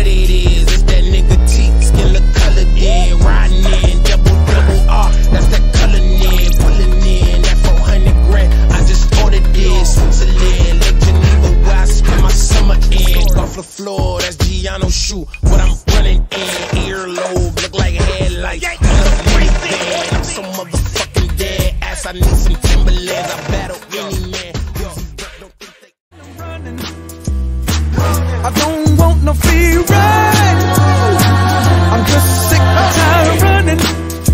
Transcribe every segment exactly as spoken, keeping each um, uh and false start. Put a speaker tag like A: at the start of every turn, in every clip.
A: what it is. It's that nigga T, skin look colored in. Riding in, double, double R, that's that color in. Pulling in, that four hundred grand, I just ordered this. Switzerland, Lake Geneva, where I spend my summer in. Off the floor, that's Gianno's shoe, what I'm running in. Earlobe, look like headlights, I'm so motherfucking dead ass, I need some Timberlands, I battle any man.
B: I don't want no free ride. I'm just sick and tired of running.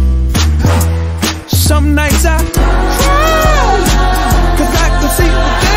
B: Some nights I cry, cause I can see the